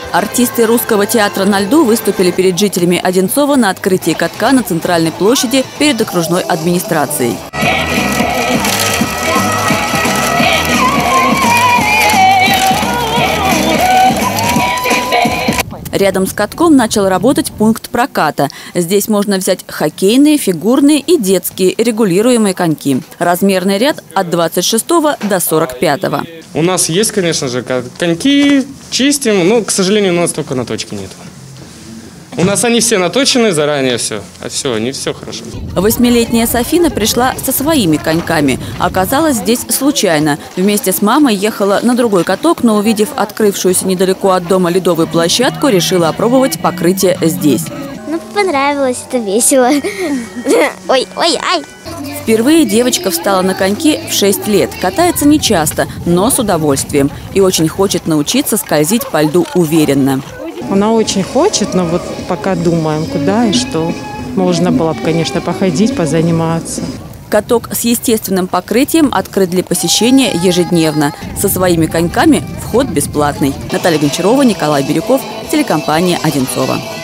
Артисты Русского театра на льду выступили перед жителями Одинцова на открытии катка на центральной площади перед окружной администрацией. Рядом с катком начал работать пункт проката. Здесь можно взять хоккейные, фигурные и детские регулируемые коньки. Размерный ряд от 26 до 45. У нас есть, конечно же, коньки, чистим, но, к сожалению, у нас только наточки нет. У нас они все наточены заранее, все, не все хорошо. 8-летняя Софина пришла со своими коньками. Оказалось здесь случайно. Вместе с мамой ехала на другой каток, но, увидев открывшуюся недалеко от дома ледовую площадку, решила опробовать покрытие здесь. Понравилось, это весело. Ой, ай! Впервые девочка встала на коньки в 6 лет. Катается нечасто, но с удовольствием. И очень хочет научиться скользить по льду уверенно. Она очень хочет, но вот пока думаем, куда и что. Можно было бы, конечно, походить, позаниматься. Каток с естественным покрытием открыт для посещения ежедневно. Со своими коньками вход бесплатный. Наталья Гончарова, Николай Бирюков, телекомпания «Одинцово».